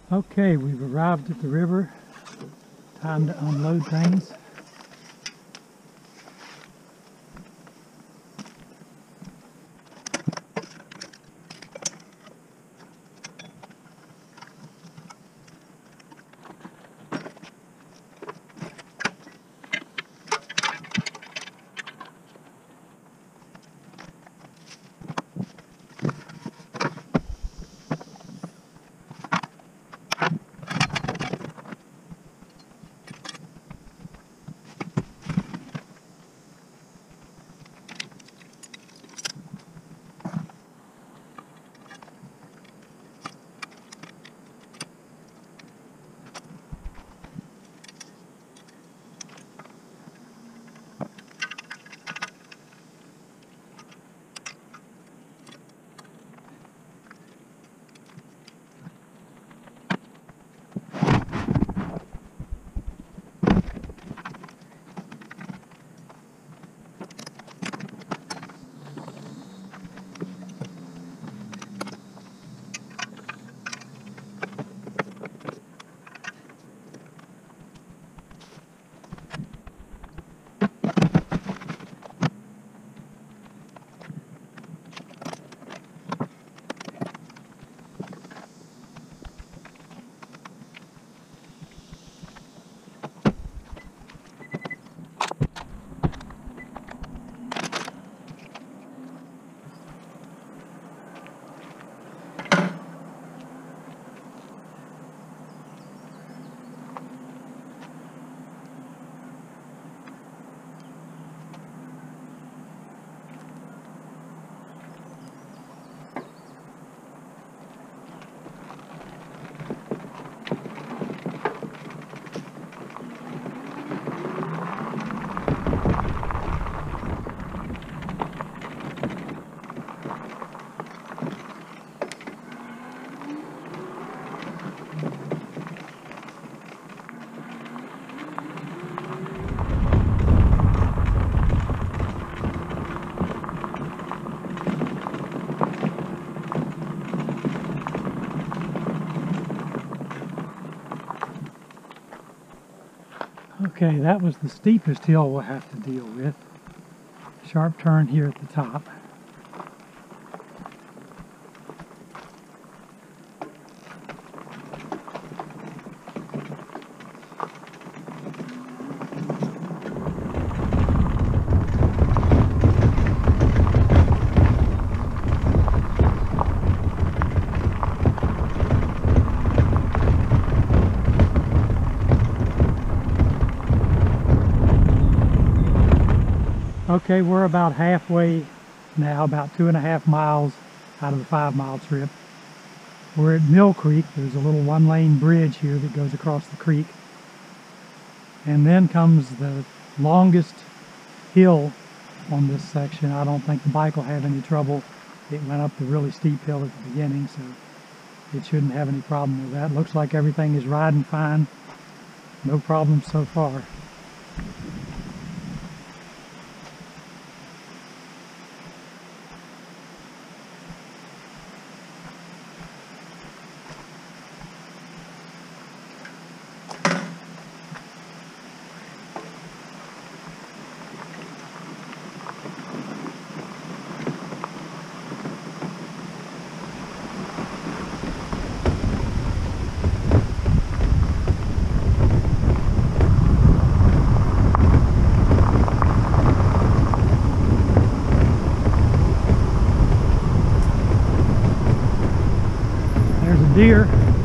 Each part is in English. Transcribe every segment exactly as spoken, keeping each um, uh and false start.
Okay, we've arrived at the river. Time to unload things. Okay, that was the steepest hill we'll have to deal with. Sharp turn here at the top. Okay, we're about halfway now, about two and a half miles out of the five mile trip. We're at Mill Creek. There's a little one lane bridge here that goes across the creek. And then comes the longest hill on this section. I don't think the bike will have any trouble. It went up the really steep hill at the beginning, so it shouldn't have any problem with that. Looks like everything is riding fine. No problems so far. Deer.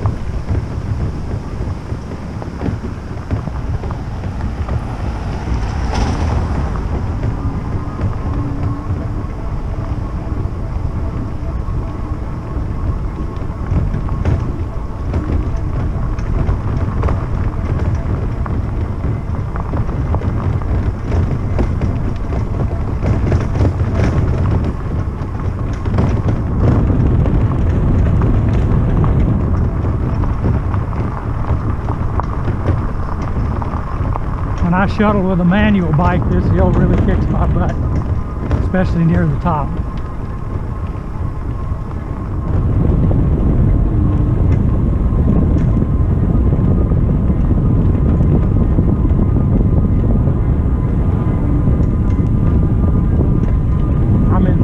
When I shuttle with a manual bike, this hill really kicks my butt, especially near the top.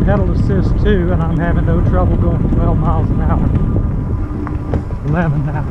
pedal assist too, and I'm having no trouble going twelve miles an hour. eleven now.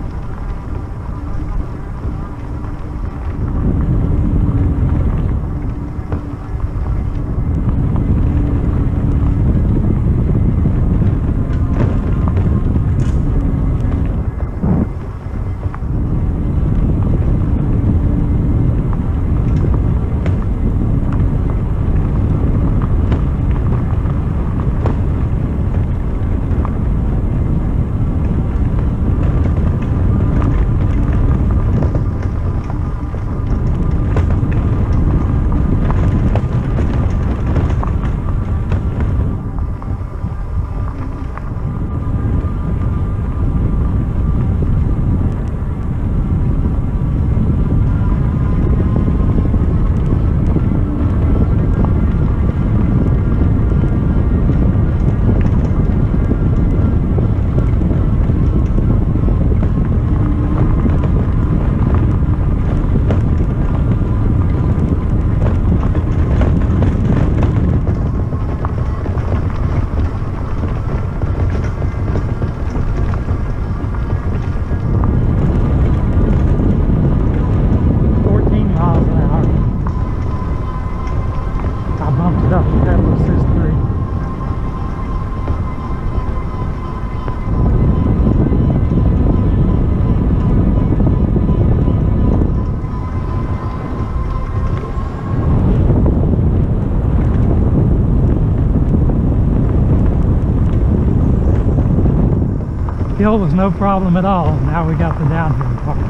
Hill was no problem at all. Now we got the downhill part.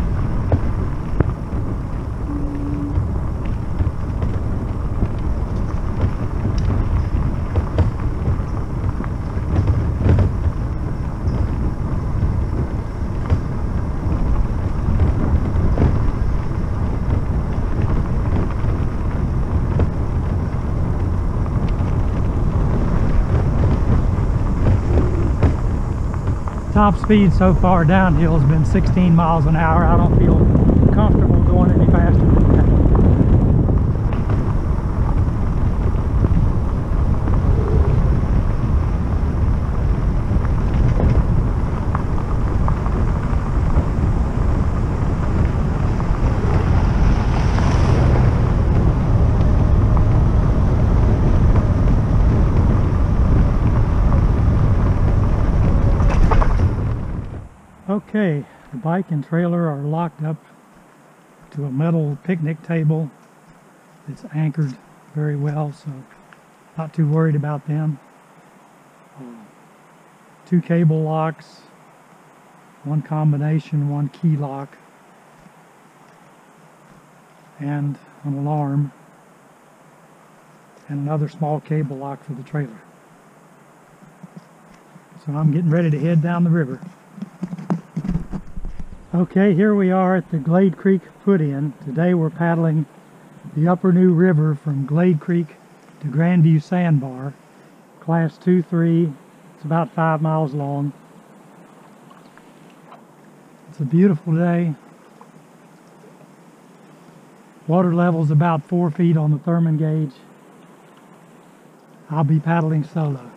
Top speed so far downhill has been sixteen miles an hour. I don't feel comfortable going any faster than that. Okay, the bike and trailer are locked up to a metal picnic table. It's anchored very well, so not too worried about them. Uh, two cable locks, one combination, one key lock, and an alarm, and another small cable lock for the trailer. So I'm getting ready to head down the river. Okay, here we are at the Glade Creek put-in. Today we're paddling the Upper New River from Glade Creek to Grandview Sandbar, class two three. It's about five miles long. It's a beautiful day. Water level's about four feet on the Thermon gauge. I'll be paddling solo.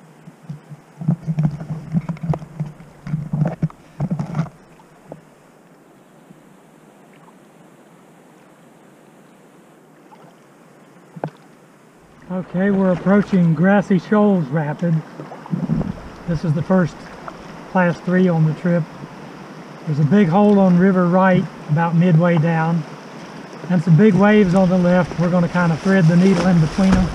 Okay, we're approaching Grassy Shoals Rapid. This is the first class three on the trip. There's a big hole on river right about midway down, and some big waves on the left. We're going to kind of thread the needle in between them.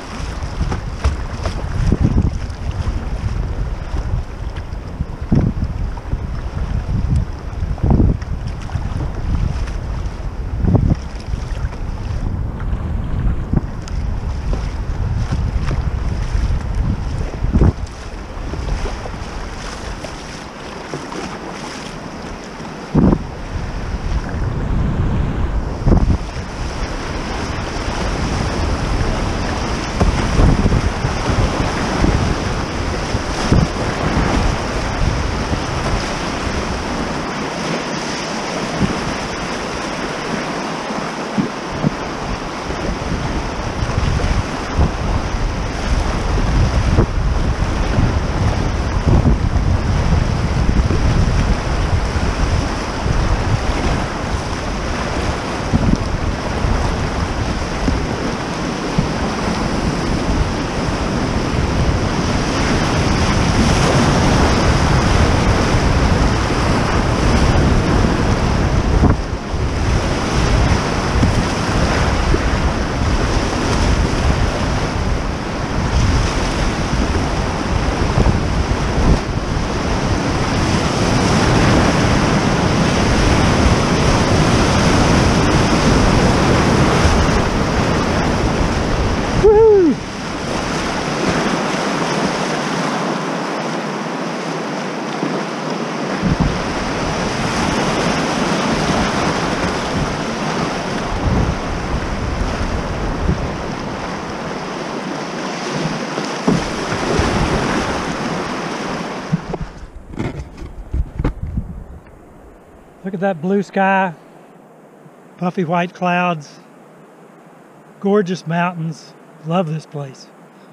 Look at that blue sky, puffy white clouds, gorgeous mountains. Love this place.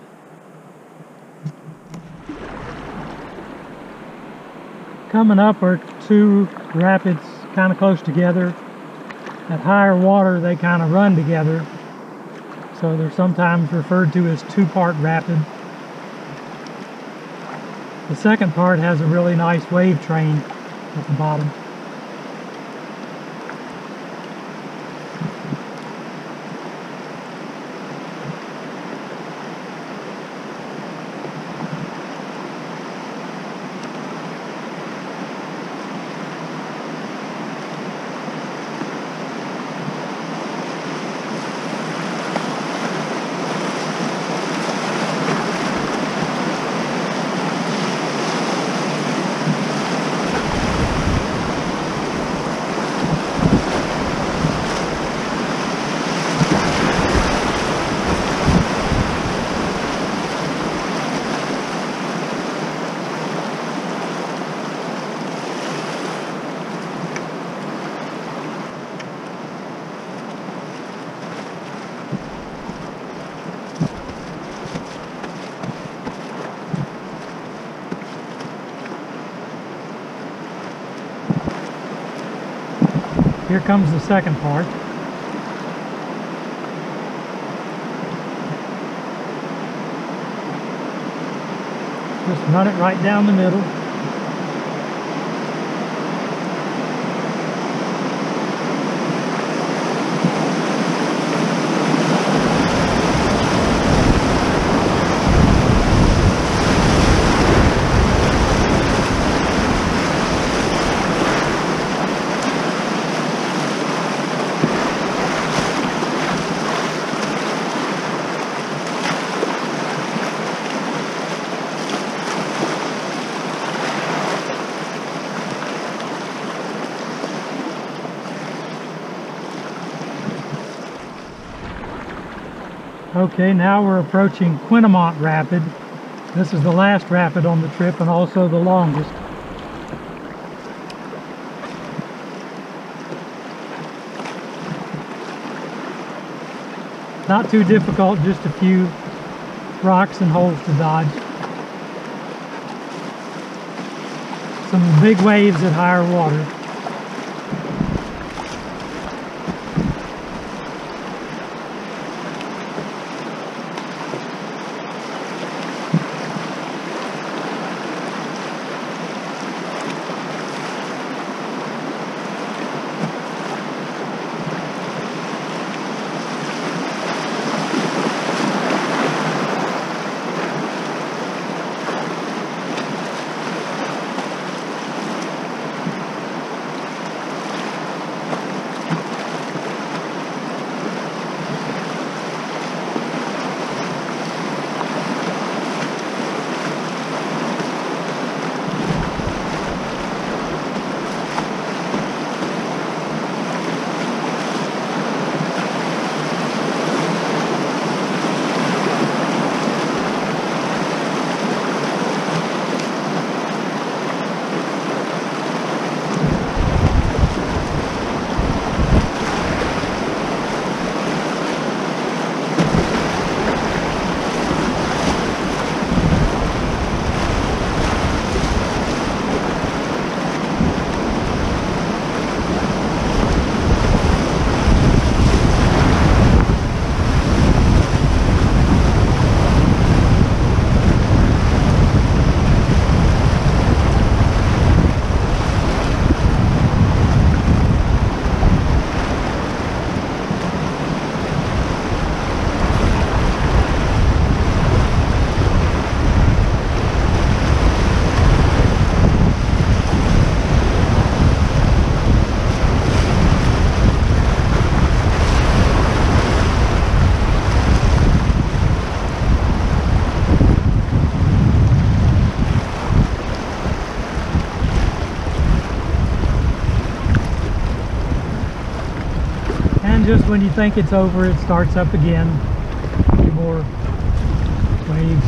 Coming up are two rapids kind of close together. At higher water they kind of run together, so they're sometimes referred to as two-part rapid. The second part has a really nice wave train at the bottom. Here comes the second part. Just run it right down the middle. Okay, now we're approaching Quinamont Rapid. This is the last rapid on the trip and also the longest. Not too difficult, just a few rocks and holes to dodge. Some big waves at higher water. Just when you think it's over, it starts up again. A few more waves.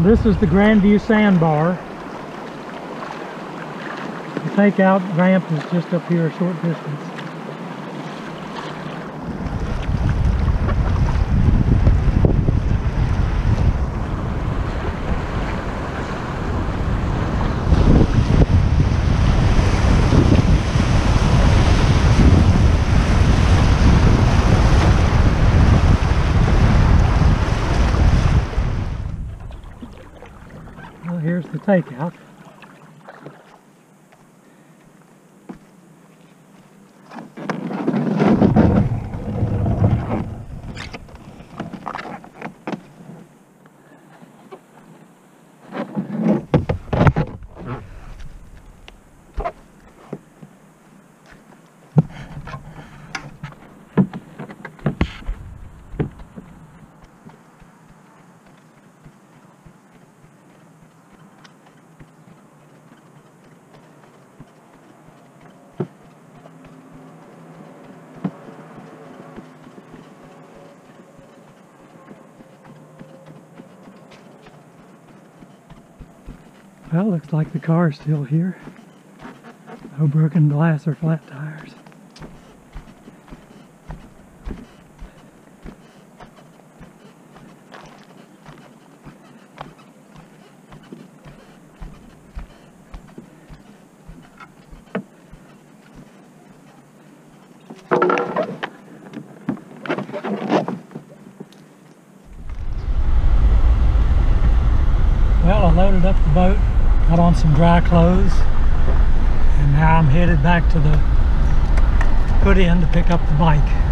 This is the Grandview Sandbar. The takeout ramp is just up here a short distance. Well, here's the takeout. Well, looks like the car's still here. No broken glass or flat tires. Well, I loaded up the boat, got on some dry clothes, and now I'm headed back to the put in to pick up the bike.